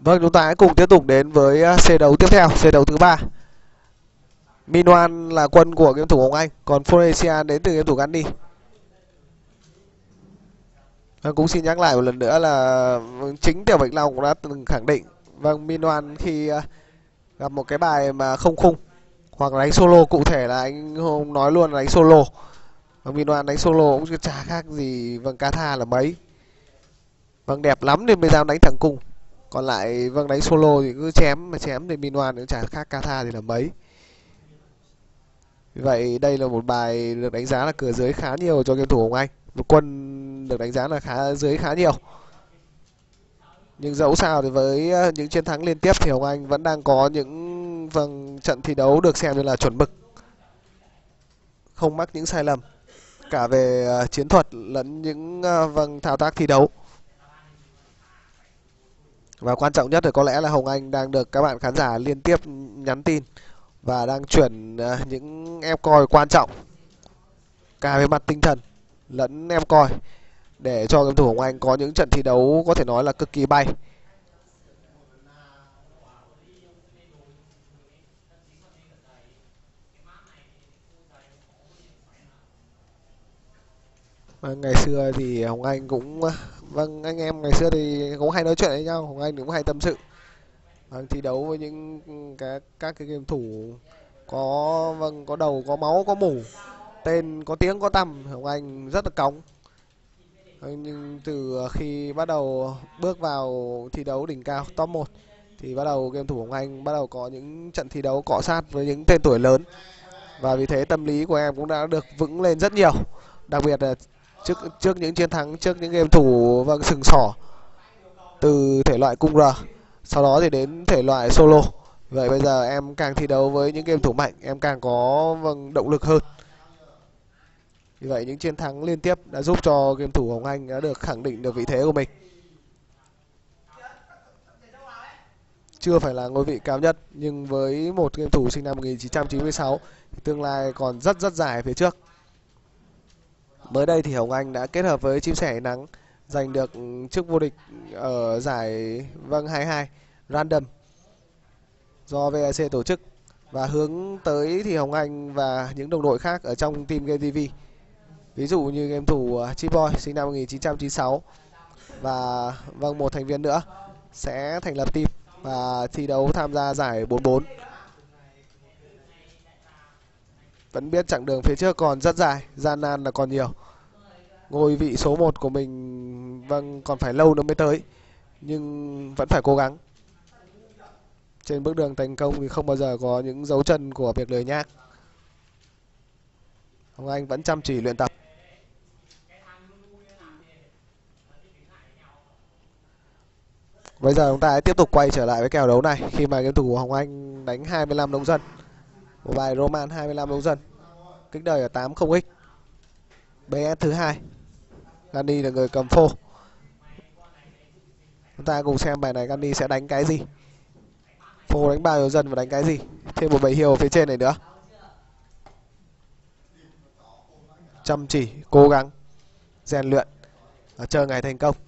Vâng, chúng ta hãy cùng tiếp tục đến với C đấu tiếp theo, C đấu thứ 3. Minoan là quân của game thủ Hồng Anh, còn Phoenician đến từ game thủ Gandhi. Vâng, cũng xin nhắc lại một lần nữa là chính Tiểu Bạch Long cũng đã từng khẳng định, vâng, Minoan khi gặp một cái bài mà không khung hoặc là đánh solo, cụ thể là anh Hùng nói luôn là đánh solo. Vâng, Minoan đánh solo cũng chả khác gì vâng Katha là mấy. Vâng, đẹp lắm nên mới dám đánh thẳng cung. Còn lại vâng đánh solo thì cứ chém, mà chém thì Minoan cũng chả khác Katha thì là mấy. Vì vậy đây là một bài được đánh giá là cửa dưới khá nhiều cho game thủ Hồng Anh. Một quân được đánh giá là dưới khá nhiều. Nhưng dẫu sao thì với những chiến thắng liên tiếp thì Hồng Anh vẫn đang có những vâng trận thi đấu được xem như là chuẩn mực, không mắc những sai lầm cả về chiến thuật lẫn những vâng thao tác thi đấu. Và quan trọng nhất thì có lẽ là Hồng Anh đang được các bạn khán giả liên tiếp nhắn tin và đang chuyển những em coi quan trọng cả về mặt tinh thần lẫn em coi để cho game thủ Hồng Anh có những trận thi đấu có thể nói là cực kỳ bay. Ngày xưa thì Hồng Anh cũng vâng anh em ngày xưa thì cũng hay nói chuyện với nhau, Hồng Anh cũng hay tâm sự. Vâng, thi đấu với những các cái game thủ có vâng có đầu có máu có mủ, tên có tiếng có tăm, Hồng Anh rất là cóng. Nhưng từ khi bắt đầu bước vào thi đấu đỉnh cao top 1 thì bắt đầu game thủ Hồng Anh bắt đầu có những trận thi đấu cọ sát với những tên tuổi lớn. Và vì thế tâm lý của em cũng đã được vững lên rất nhiều. Đặc biệt là trước những chiến thắng trước những game thủ vâng sừng sỏ từ thể loại cung R, sau đó thì đến thể loại solo. Vậy bây giờ em càng thi đấu với những game thủ mạnh, em càng có vâng động lực hơn. Vì vậy những chiến thắng liên tiếp đã giúp cho game thủ Hồng Anh đã được khẳng định được vị thế của mình. Chưa phải là ngôi vị cao nhất, nhưng với một game thủ sinh năm 1996 thì tương lai còn rất dài phía trước. Mới đây thì Hồng Anh đã kết hợp với Chim Sẻ Ánh Nắng giành được chức vô địch ở giải vâng 22 Random do VAC tổ chức, và hướng tới thì Hồng Anh và những đồng đội khác ở trong team Game TV, ví dụ như game thủ Chip Boy sinh năm 1996 và vâng một thành viên nữa sẽ thành lập team và thi đấu tham gia giải 44. Vẫn biết chặng đường phía trước còn rất dài, gian nan là còn nhiều. Ngôi vị số 1 của mình vâng còn phải lâu nữa mới tới, nhưng vẫn phải cố gắng. Trên bước đường thành công thì không bao giờ có những dấu chân của việc lười nhác. Hồng Anh vẫn chăm chỉ luyện tập. Bây giờ chúng ta hãy tiếp tục quay trở lại với kèo đấu này khi mà game thủ của Hồng Anh đánh 25 nông dân. Một bài Roman 25 nông dân. Kích đời ở 80x. BS thứ 2. Gandhi là người cầm phô. Chúng ta cùng xem bài này Gandhi sẽ đánh cái gì. Phô đánh bao nhiêu dân và đánh cái gì. Thêm một bầy hiêu ở phía trên này nữa. Chăm chỉ, cố gắng, rèn luyện và chờ ngày thành công.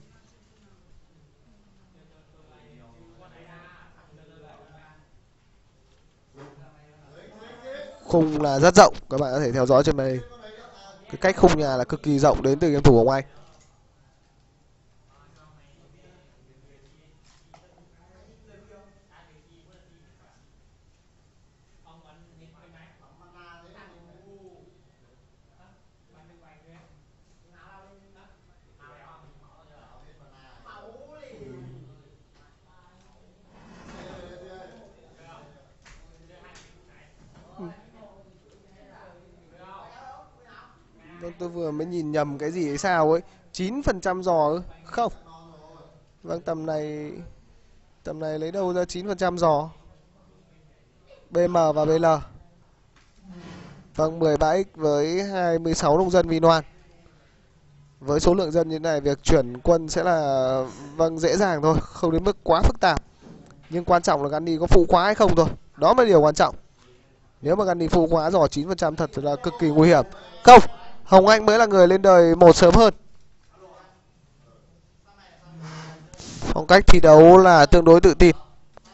Khung là rất rộng, các bạn có thể theo dõi trên màn hình. Cái cách khung nhà là cực kỳ rộng đến từ game thủ Hồng Anh. Tôi vừa mới nhìn nhầm cái gì hay sao ấy. 9% giò ư? Không. Vâng, tầm này lấy đâu ra 9% giò. BM và BL. Vâng, 13x với 26 nông dân Minoan. Với số lượng dân như thế này, việc chuyển quân sẽ là vâng dễ dàng thôi, không đến mức quá phức tạp. Nhưng quan trọng là Gandhi có phụ quá hay không thôi. Đó mới điều quan trọng. Nếu mà Gandhi phụ quá giò 9% thật là cực kỳ nguy hiểm. Không, Hồng Anh mới là người lên đời một sớm hơn. Phong cách thi đấu là tương đối tự tin.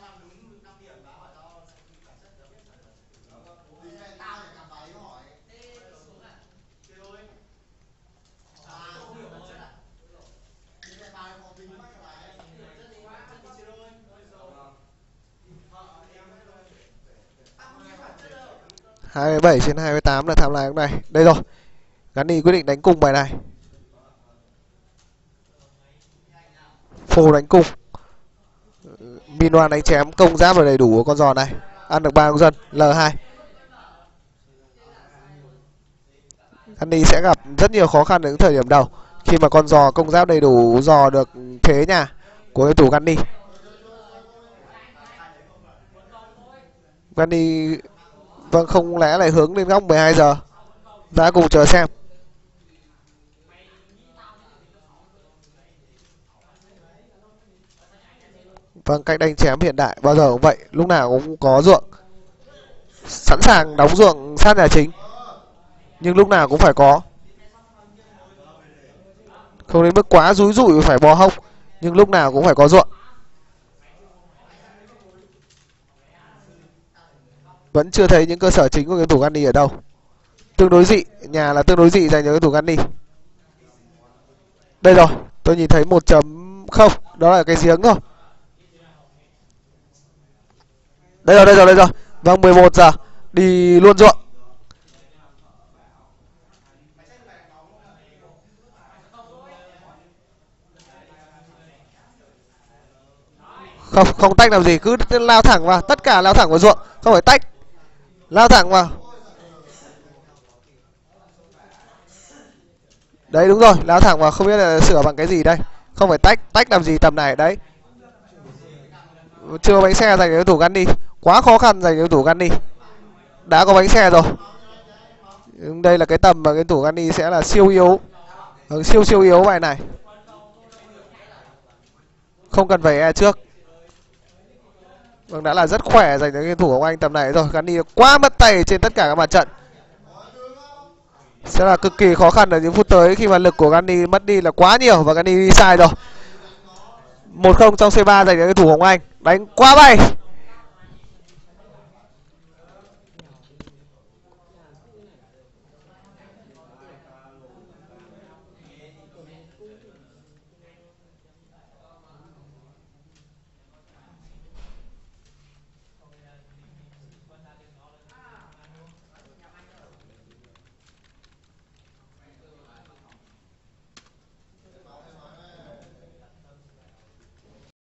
Hai mươi bảy trên 28 là tham lai lúc này. Đây rồi. Gani quyết định đánh cung bài này. Phô đánh cung. Minoan đánh chém, công giáp là đầy đủ của con giò này. Ăn được 3 công dân, L2. Gani sẽ gặp rất nhiều khó khăn ở những thời điểm đầu khi mà con giò công giáp đầy đủ dò được thế nhà của đối thủ Gani. Gani vâng, không lẽ lại hướng lên góc 12 giờ. Đã cùng chờ xem. Vâng, cách đánh chém hiện đại bao giờ cũng vậy, lúc nào cũng có ruộng. Sẵn sàng đóng ruộng sát nhà chính, nhưng lúc nào cũng phải có. Không đến mức quá rúi rủi phải bò hông, nhưng lúc nào cũng phải có ruộng. Vẫn chưa thấy những cơ sở chính của cái thủ Gani ở đâu. Tương đối dị, nhà là tương đối dị dành cho cái thủ Gani. Đây rồi, tôi nhìn thấy 1.0, đó là cái giếng rồi. Đây rồi. Vâng, 11 giờ, đi luôn ruộng. Không tách làm gì, cứ lao thẳng vào, tất cả lao thẳng vào ruộng, không phải tách. Lao thẳng vào. Đấy đúng rồi, lao thẳng vào, không biết là sửa bằng cái gì đây. Không phải tách làm gì tầm này đấy. Chưa có bánh xe dành cho thủ Gani, quá khó khăn dành cho thủ Gani. Đã có bánh xe rồi. Đây là cái tầm mà cái thủ Gani sẽ là siêu yếu. Siêu yếu bài này. Không cần phải e trước. Vâng, đã là rất khỏe dành cho cái thủ của anh tầm này rồi. Gani quá mất tay trên tất cả các mặt trận. Sẽ là cực kỳ khó khăn ở những phút tới khi mà lực của Gani mất đi là quá nhiều và Gani đi sai rồi. 1-0 trong C3 dành cho cái thủ Hồng Anh. Đánh quá bay.